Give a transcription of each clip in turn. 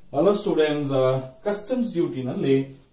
Hello students, customs duty ನಲ್ಲಿ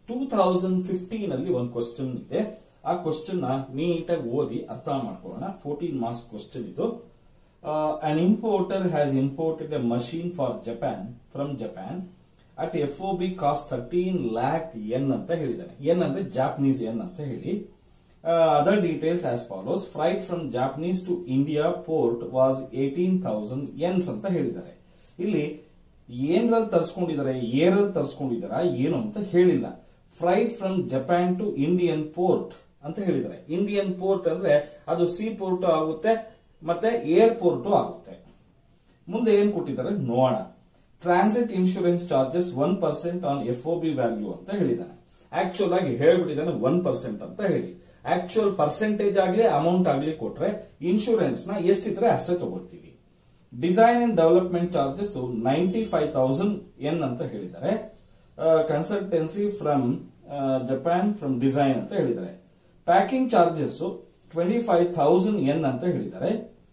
2015 ನಲ್ಲಿ ಒಂದು ಕ್ವಶನ್ ಇದೆ. ಆ ಕ್ವಶನ್ ನ ನೀಟಾಗಿ ಓದಿ ಅರ್ಥ ಮಾಡ್ಕೊಳ್ಳೋಣ. 14 ಮಾರ್ಕ್ಸ್ ಕ್ವಶನ್ ಇದು. An importer has imported a machine for Japan from Japan at FOB cost 13 lakh yen ಅಂತ ಹೇಳಿದಾನೆ. ಎನ್ ಅಂದ್ರೆ ಜಾಪನೀಸ್ ಎನ್ ಅಂತ ಹೇಳಿ. Other details as follows. Freight from Japanese to India port was 18,000 yens ಅಂತ ಹೇಳಿದ್ದಾರೆ. ಇಲ್ಲಿ ಏನ್ರಲ್ಲಿ ತರಿಸ್ಕೊಂಡಿದ್ದಾರೆ, ಏರಲ್ಲಿ ತರಿಸ್ಕೊಂಡಿದಾರ ಏನು ಅಂತ ಹೇಳಿಲ್ಲ. Freight from Japan to Indian port ಅಂತ ಹೇಳಿದ್ದಾರೆ. ಇಂಡಿಯನ್ ಪೋರ್ಟ್ ಅಂದ್ರೆ ಅದು ಸೀ ಪೋರ್ಟ್ ಆಗುತ್ತೆ ಮತ್ತೆ ಏರ್ಪೋರ್ಟ್ ಆಗುತ್ತೆ. ಮುಂದೆ ಏನ್ ಕೊಟ್ಟಿದ್ದಾರೆ ನೋಡೋಣ. Transit insurance charges 1% on FOB value ಅಂತ ಹೇಳಿದ್ದಾನೆ. ಆಕ್ಚುಲ್ ಆಗಿ ಹೇಳ್ಬಿಟ್ಟಿದ್ದಾನೆ 1% ಅಂತ ಹೇಳಿ. ಆಕ್ಚುಯಲ್ ಪರ್ಸೆಂಟೇಜ್ ಆಗ್ಲಿ ಅಮೌಂಟ್ ಆಗ್ಲಿ ಕೊಟ್ರೆ ಇನ್ಶೂರೆನ್ಸ್ ನ ಎಷ್ಟಿದ್ರೆ ಅಷ್ಟೇ ತಗೊಳ್ತೀವಿ. Design and development charges 95,000 yen ಅಂತ ಹೇಳಿದ್ದಾರೆ. Consultancy from Japan from design ಅಂತ ಹೇಳಿದ್ದಾರೆ. ಪ್ಯಾಕಿಂಗ್ ಚಾರ್ಜಸ್ 25,000 yen ಅಂತ ಹೇಳಿದ್ದಾರೆ.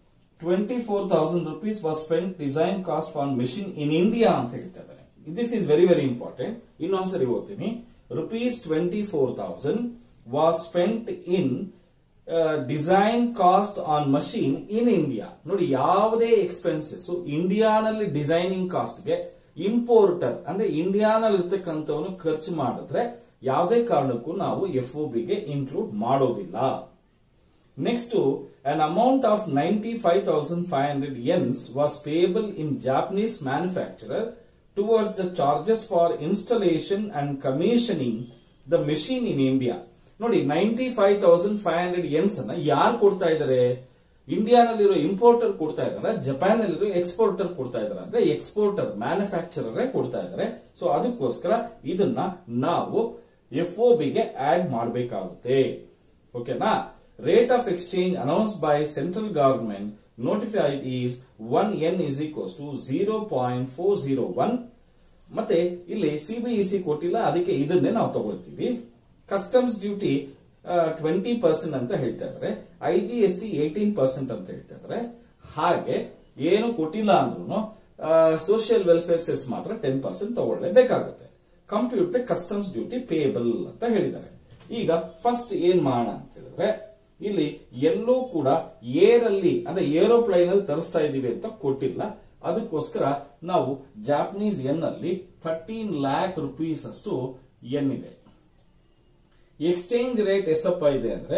24,000 rupees was spent design cost on machine in India ಅಂತ ಹೇಳ್ತಿದ್ದಾರೆ. This is very very important. ಇನ್ನೊಂದ್ಸರಿ ಓದ್ತೀನಿ. ₹24,000 was spent in design cost on machine in India. ನೋಡಿ, ಯಾವುದೇ ಎಕ್ಸ್ಪೆನ್ಸಸ್ ಇಂಡಿಯಾನಲ್ಲಿ ಡಿಸೈನಿಂಗ್ ಕಾಸ್ಟ್ಗೆ ಇಂಪೋರ್ಟರ್ ಅಂದ್ರೆ ಇಂಡಿಯಾನಲ್ಲಿ ಇರ್ತಕ್ಕಂಥವನು ಖರ್ಚು ಮಾಡಿದ್ರೆ ಯಾವುದೇ ಕಾರಣಕ್ಕೂ ನಾವು FOB ಗೆ ಇನ್ಕ್ಲೂಡ್ ಮಾಡೋದಿಲ್ಲ. Next, an amount of 95,500 yens was payable in Japanese manufacturer towards the charges for installation and commissioning the machine in India. ನೋಡಿ, 95,500 yens ಅನ್ನ ಯಾರು ಕೊಡ್ತಾ ಇದ್ದಾರೆ? ಇಂಡಿಯಾನಲ್ಲಿರೋ ಇಂಪೋರ್ಟರ್ ಕೊಡ್ತಾ ಇದ್ದಾರೆ, ಜಪಾನ್ ನಲ್ಲಿರೋ ಎಕ್ಸ್ಪೋರ್ಟರ್ ಕೊಡ್ತಾ ಇದ್ದಾರೆ. ಅಂದ್ರೆ ಎಕ್ಸ್ಪೋರ್ಟರ್ ಮ್ಯಾನುಫ್ಯಾಕ್ಚರರ್ ಕೊಡ್ತಾ ಇದ್ದಾರೆ. ಸೊ ಅದಕ್ಕೋಸ್ಕರ ಇದನ್ನ ನಾವು FOB ಗೆ ಆಡ್ ಮಾಡಬೇಕಾಗುತ್ತೆ. ಓಕೆನಾ? Rate of exchange announce by central government notified is 1 yen is equals to 0.401. ಮತ್ತೆ ಇಲ್ಲಿ CBEC ಕೊಟ್ಟಿಲ್ಲ, ಅದಕ್ಕೆ ಇದನ್ನೇ ನಾವು ತಗೊಳ್ತೀವಿ. ಕಸ್ಟಮ್ಸ್ ಡ್ಯೂಟಿ 20% ಅಂತ ಹೇಳ್ತಾ ಇದ್ದಾರೆ. IGST 18% ಅಂತ ಹೇಳ್ತಾ ಇದ್ದಾರೆ. ಹಾಗೆ ಏನು ಕೊಟ್ಟಿಲ್ಲ ಅಂದ್ರೂ ಸೋಷಿಯಲ್ ವೆಲ್ಫೇರ್ ಸೆಸ್ ಮಾತ್ರ 10% ತಗೊಳ್ಳೇಬೇಕಾಗುತ್ತೆ. ಕಂಪ್ಯೂಟರ್ ಕಸ್ಟಮ್ಸ್ ಡ್ಯೂಟಿ ಪೇಯಬಲ್ ಅಂತ ಹೇಳಿದ್ದಾರೆ. ಈಗ ಫಸ್ಟ್ ಏನ್ ಮಾಡೋಣ ಅಂತ ಹೇಳಿದ್ರೆ, ಇಲ್ಲಿ ಎಲ್ಲೂ ಕೂಡ ಏರಲ್ಲಿ ಅಂದ್ರೆ ಏರೋಪ್ಲೈನ್ ಅಲ್ಲಿ ತರಿಸ್ತಾ ಇದೀವಿ ಅಂತ ಕೊಟ್ಟಿಲ್ಲ. ಅದಕ್ಕೋಸ್ಕರ ನಾವು ಜಾಪನೀಸ್ ಎನ್ ಅಲ್ಲಿ 13 lakh rupees ಅಷ್ಟು ಎನ್ ಇದೆ. ಎಕ್ಸ್ಚೇಂಜ್ ರೇಟ್ ಎಷ್ಟಪ್ಪ ಇದೆ ಅಂದ್ರೆ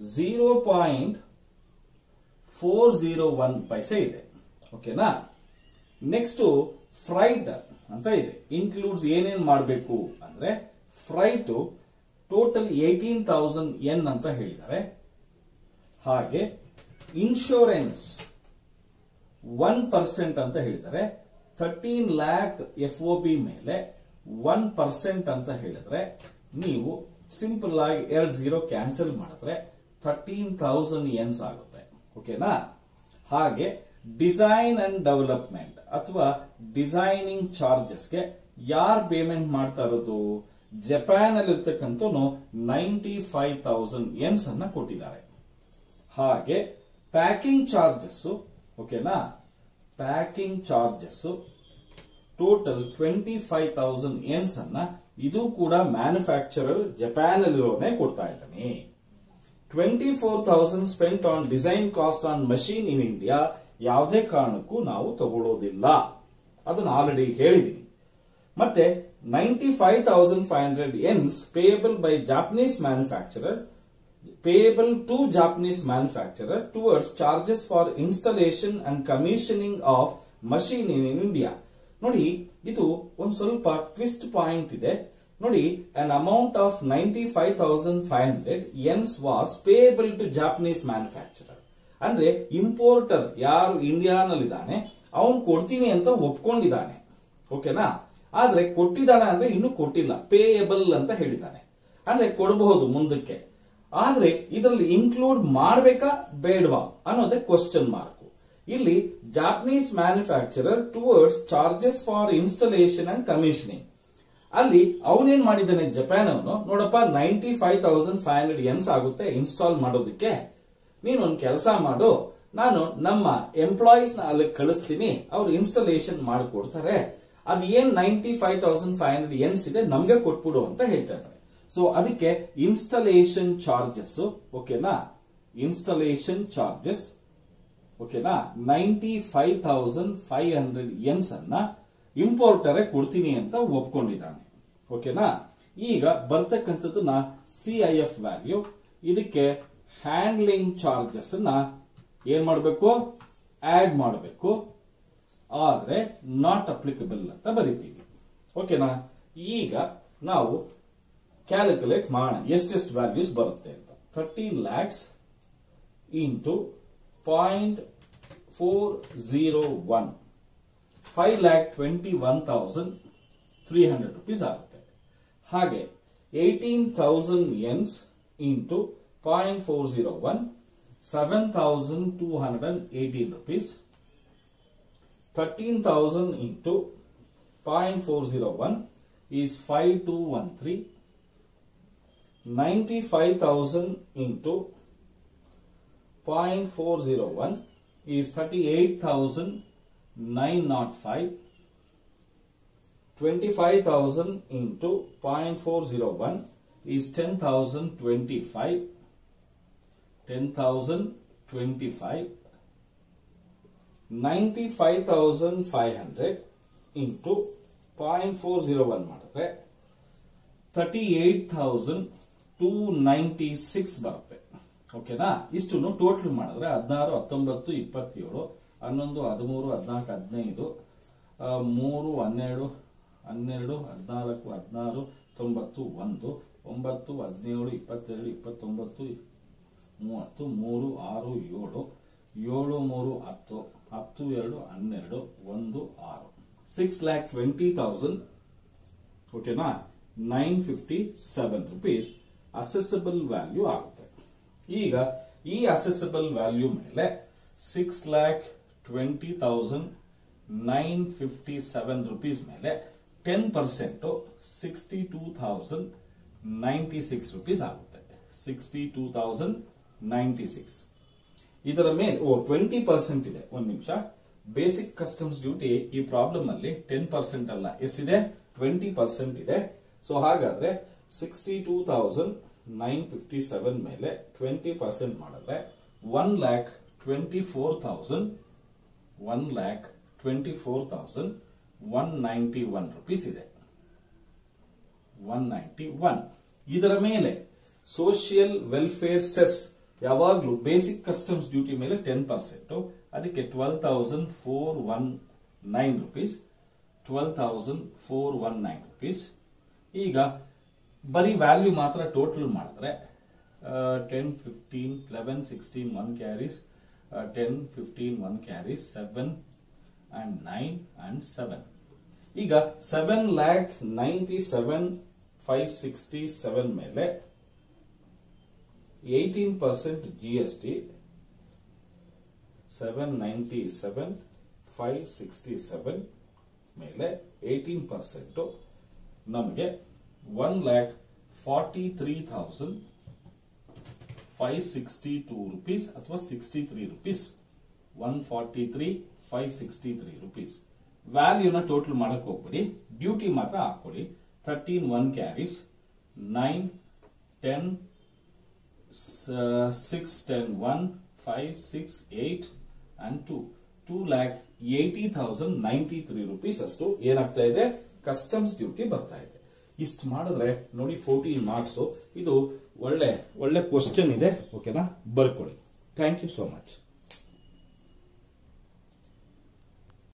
0.401 ಪೈಸೆ ಇದೆ. ಓಕೆನಾ? ನೆಕ್ಸ್ಟ್ ಫ್ರೈಟ್ ಅಂತ ಇದೆ. ಇನ್ಕ್ಲೂಡ್ಸ್ ಏನೇನ್ ಮಾಡಬೇಕು ಅಂದ್ರೆ, ಫ್ರೈಟ್ ಟೋಟಲ್ 18,000 yen ಅಂತ ಹೇಳಿದ್ದಾರೆ. ಹಾಗೆ ಇನ್ಶೂರೆನ್ಸ್ 1% ಅಂತ ಹೇಳಿದ್ದಾರೆ. 13 lakh FOB ಮೇಲೆ 1% ಅಂತ ಹೇಳಿದ್ರೆ ನೀವು ಸಿಂಪಲ್ ಆಗಿ 2 ಕ್ಯಾನ್ಸಲ್ ಮಾಡಿದ್ರೆ 13,000 yens ಆಗುತ್ತೆ. ಓಕೆನಾ? ಹಾಗೆ ಡಿಸೈನ್ ಅಂಡ್ ಡೆವಲಪ್ಮೆಂಟ್ ಅಥವಾ ಡಿಸೈನಿಂಗ್ ಚಾರ್ಜಸ್ಗೆ ಯಾರು ಪೇಮೆಂಟ್ ಮಾಡ್ತಾ ಇರೋದು? ಜಪಾನ್ ಅಲ್ಲಿ ಇರ್ತಕ್ಕಂಥವನು 95,000 yens ಅನ್ನ ಕೊಟ್ಟಿದ್ದಾರೆ. ಹಾಗೆ ಪ್ಯಾಕಿಂಗ್ ಚಾರ್ಜಸ್, ಓಕೆನಾ, ಪ್ಯಾಕಿಂಗ್ ಚಾರ್ಜಸ್ ಟೋಟಲ್ 25,000 yens ಅನ್ನ ಇದು ಕೂಡ ಮ್ಯಾನುಫ್ಯಾಕ್ಚರರ್ ಜಪಾನ್ ಅಲ್ಲಿರೋನೇ ಕೊಡ್ತಾ ಇದ್ದಾನೆ. 24,000 spent on design cost on machine in India ಯಾವುದೇ ಕಾರಣಕ್ಕೂ ನಾವು ತಗೊಳ್ಳೋದಿಲ್ಲ. ಅದನ್ನು ಆಲ್ರೆಡಿ ಹೇಳಿದೀನಿ. ಮತ್ತೆ 95,500 yens payable by Japanese manufacturer payable to Japanese manufacturer towards charges for installation and commissioning of machine in India. ನೋಡಿ, ಇದು ಒಂದು ಸ್ವಲ್ಪ ಟ್ವಿಸ್ಟ್ ಪಾಯಿಂಟ್ ಇದೆ. ನೋಡಿ, an amount of 95,500 yens was payable to Japanese manufacturer. ಅಂದ್ರೆ importer ಯಾರು ಇಂಡಿಯಾನಲ್ಲಿದ್ದಾನೆ ಅವನು ಕೊಡ್ತೀನಿ ಅಂತ ಒಪ್ಕೊಂಡಿದ್ದಾನೆ. ಓಕೆನಾ? ಆದ್ರೆ ಕೊಟ್ಟಿದ್ದಾನೆ ಅಂದ್ರೆ ಇನ್ನೂ ಕೊಟ್ಟಿಲ್ಲ. ಪೇಯಬಲ್ ಅಂತ ಹೇಳಿದ್ದಾನೆ ಅಂದ್ರೆ ಕೊಡಬಹುದು ಮುಂದಕ್ಕೆ. ಆದ್ರೆ ಇದರಲ್ಲಿ ಇನ್ಕ್ಲೂಡ್ ಮಾಡಬೇಕಾ ಬೇಡವಾ ಅನ್ನೋದೇ ಕ್ವಶನ್ ಮಾರ್ಕ್. ಇಲ್ಲಿ Japanese manufacturer towards charges for installation and commissioning ಅಲ್ಲಿ ಅವನೇನ್ ಮಾಡಿದ್ದಾನೆ ಜಪಾನ್ ಅವನು, ನೋಡಪ್ಪ 95,500 yens ಆಗುತ್ತೆ ಇನ್ಸ್ಟಾಲ್ ಮಾಡೋದಕ್ಕೆ, ನೀನೊಂದು ಕೆಲಸ ಮಾಡು, ನಾನು ನಮ್ಮ ಎಂಪ್ಲಾಯೀಸ್ ನ ಅಲ್ಲಿ ಕಳಿಸ್ತೀನಿ, ಅವ್ರು ಇನ್ಸ್ಟಾಲೇಷನ್ ಮಾಡಿಕೊಡ್ತಾರೆ, ಅದು ಏನ್ 95,500 ಯೆನ್ಸ್ ಇದೆ ನಮ್ಗೆ ಕೊಟ್ಬಿಡು ಅಂತ ಹೇಳ್ತಾ ಇದ್ದಾರೆ. ಸೊ ಅದಕ್ಕೆ ಇನ್ಸ್ಟಾಲೇಷನ್ ಚಾರ್ಜಸ್ ಓಕೆನಾ, ಇನ್ಸ್ಟಾಲೇಷನ್ ಚಾರ್ಜಸ್ ಓಕೆನಾ 95,500 ಯೆನ್ಸ್ ಅನ್ನ ಇಂಪೋರ್ಟರೇ ಕೊಡ್ತೀನಿ ಅಂತ ಒಪ್ಕೊಂಡಿದ್ದಾನೆ. ಓಕೆನಾ, ಈಗ ಬರ್ತಕ್ಕಂಥದ್ದು CIF ವ್ಯಾಲ್ಯೂ, ಇದಕ್ಕೆ ಹ್ಯಾಂಡ್ಲಿಂಗ್ ಚಾರ್ಜಸ್ ಅನ್ನ ಏನ್ ಮಾಡಬೇಕು, ಆಡ್ ಮಾಡಬೇಕು, ಆದ್ರೆ ನಾಟ್ ಅಪ್ಲಿಕಬಲ್ ಅಂತ ಬರಿತೀವಿ. ಓಕೆನಾ, ಈಗ ನಾವು ಕ್ಯಾಲ್ಕುಲೇಟ್ ಮಾಡೋಣ ಎಷ್ಟೆಷ್ಟು ವ್ಯಾಲ್ಯೂಸ್ ಬರುತ್ತೆ ಅಂತ. 13 lakhs ಇಂಟು 0.401 5,21,300 rupees ಆಗುತ್ತೆ. ಹಾಗೆ 18,000 yens into 0.401 7,218 rupees. 13,000 into 0.401 is 5,213. 95,000 into 0.401 is 38,905. 25,000 into 0.401 is 10,025. 10,025. 95,500 into 0.401 ಮಾಡಿದ್ರೆ 38,296 ಬರುತ್ತೆ. ಓಕೆನಾ, ಇಷ್ಟು ಟೋಟಲ್ ಮಾಡಿದ್ರೆ 16, 19, 27, 11, 13, 14, 15, 3, 12, 12, 14, 16, 1, 9, 17, 22, 29, 30, 3, 6, 7, 7, 3, 10, 10, 2, 12, 1, 6. 6,20,000 ಓಕೆನಾ 957 rupees ಅಸೆಸಬಲ್ ವ್ಯಾಲ್ಯೂ ಆಗುತ್ತೆ. ಈಗ ಈ ಅಸೆಸಬಲ್ ವ್ಯಾಲ್ಯೂ ಮೇಲೆ 6,20,957 rupees ಮೇಲೆ 10% 62,096 rupees ಆಗುತ್ತೆ. 62,096 ಇದರ ಮೇಲೆ 20% ಇದೆ. ಒಂದು ನಿಮಿಷ, ಬೇಸಿಕ್ ಕಸ್ಟಮ್ಸ್ ಡ್ಯೂಟಿ ಈ ಪ್ರಾಬ್ಲಮ್ ಅಲ್ಲಿ 10% ಅಲ್ಲ, ಎಷ್ಟಿದೆ 20% ಇದೆ. ಸೊ ಹಾಗಾದ್ರೆ 62,957 ಮೇಲೆ 20% ಮಾಡಿದ್ರೆ 1,24,191 rupees ಇದೆ. 191. ಇದರ ಮೇಲೆ ಸೋಷಿಯಲ್ ವೆಲ್ಫೇರ್ ಸೆಸ್ ಯಾವಾಗ್ಲೂ ಬೇಸಿಕ್ ಕಸ್ಟಮ್ಸ್ ಡ್ಯೂಟಿ ಮೇಲೆ 10%, ಅದಕ್ಕೆ 12,419 rupees. 12,419 rupees. ಈಗ ಬರೀ ವ್ಯಾಲ್ಯೂ ಮಾತ್ರ ಟೋಟಲ್ ಮಾಡಿದ್ರೆ 10, 15, 11, 16 1 carries, 10, 15 1 carries, 7 and 9 and 7. ಈಗ 7,97,567 ಮೇಲೆ 18% GST 797,567 ಮೇಲೆ 18% ನಮಗೆ 1,43,562 rupees ಅಥವಾ 63 rupees. 143,563 rupees. ವ್ಯಾಲ್ಯೂನ ಟೋಟಲ್ ಮಾಡಕ್ ಹೋಗ್ಬಿಡಿ, ಡ್ಯೂಟಿ ಮಾತ್ರ ಹಾಕೊಳ್ಳಿ. 13 1 carries, 9 10 6 10 1 5 6 8 and 2. 2,80,093 rupees ಅಷ್ಟು ಏನಾಗ್ತಾ ಇದೆ, ಕಸ್ಟಮ್ಸ್ ಡ್ಯೂಟಿ ಬರ್ತಾ ಇದೆ. ಇಷ್ಟು ಮಾಡಿದ್ರೆ ನೋಡಿ 14 ಮಾರ್ಕ್ಸ್. ಇದು ಒಳ್ಳೆ ಕ್ವಶನ್ ಇದೆ. ಓಕೆನಾ, ಬರ್ಕೊಳ್ಳಿ. Thank you so much.